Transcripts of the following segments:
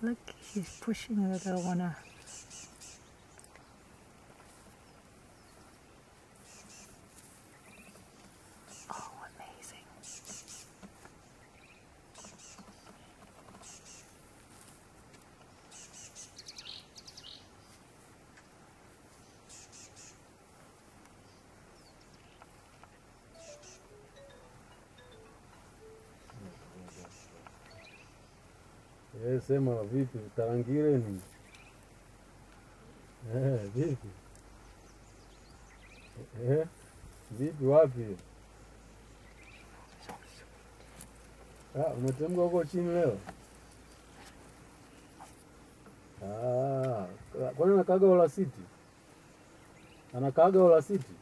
Look, he's pushing the little one. Oh, amazing. Sema vipi Tarangire ni? Vipi? Vipi wapi? Umetemka huko chini leo? Kwani anakaaga Ola City? Anakaaga Ola City?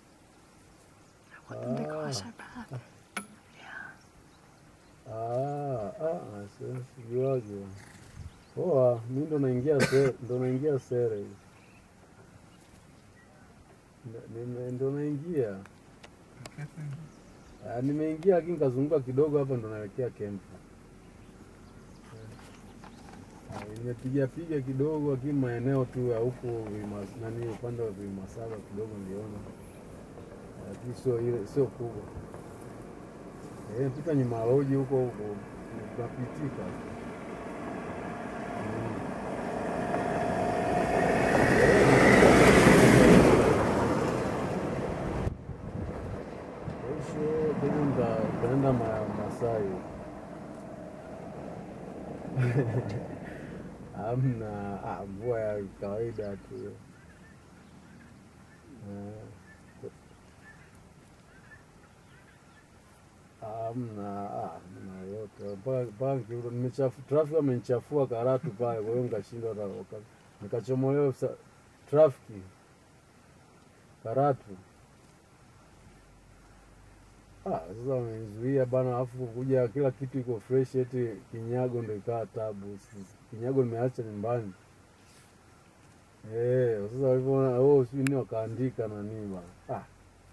Sijuaje. Poa, mimi ndo naingia sere. Ndo naingia. Nimeingia lakini kazunguka kidogo hapa ndo naelekea camp. Nimepiga kidogo lakini maeneo tu ya huko upande wa Vimasaba kidogo niliona. Lakini sio kubwa. Pita nyuma loji huko tunapitika. Nitaenda Masai. Hamna, mvua ya kawaida tu. Hamna yote. Traffic amenichafua Karatu pale, kwa hiyo nikashindwa nikachomolewa traffic Karatu. Sasa wamenizuia bana, afu kuja kila kitu iko fresh, eti kinyago ndio ikawa tabu. Kinyago nimeacha nyumbani. Sasa walivyoona sio nini wakaandika na nini bana.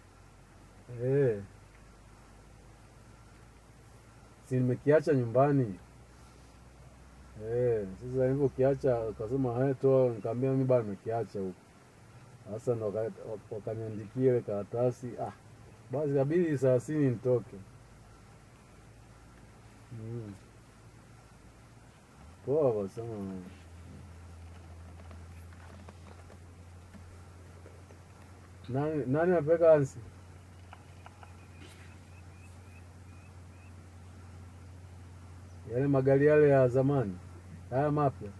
Si nimekiacha nyumbani. Sasa hivyo kiacha akasema toa, nikamwambia mimi bado nimekiacha huko. Sasa ndo wakaniandikia ile karatasi. Basi kabidi 30 nitoke. Poa wasema. Nani apeka ansi? Yale magari yale ya zamani. Haya mapya.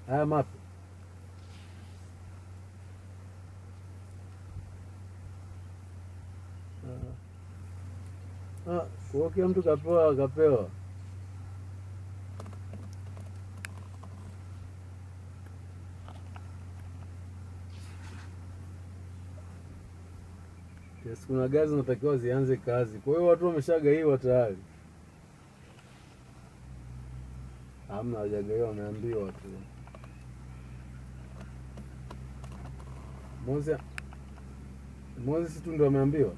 Kwa kila mtu kapewa. Kuna gari zinatakiwa zianze kazi. Kwa hiyo watu wameshagaiwa tayari. Hamna hajagaiwa, wameambiwa tu. Moses tu ndo ameambiwa.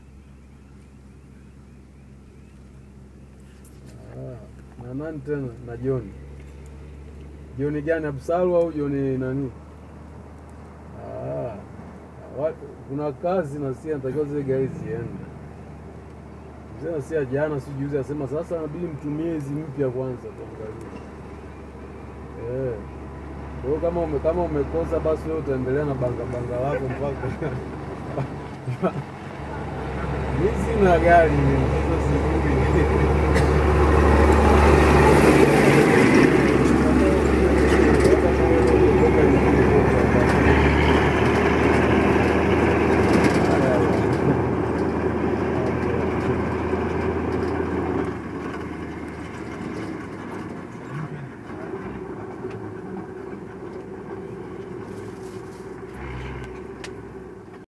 Na nani tena? Na John. John gani, Absalu au John nani? Kuna kazi na si anatakiwa zile gari ziende. Mzee si jana si juzi asema sasa inabidi mtumie hizi mpya kwanza tuangalie. Kwa kama umekosa basi wewe utaendelea na banga lako mpaka. Mimi sina gari mimi, sasa sijui.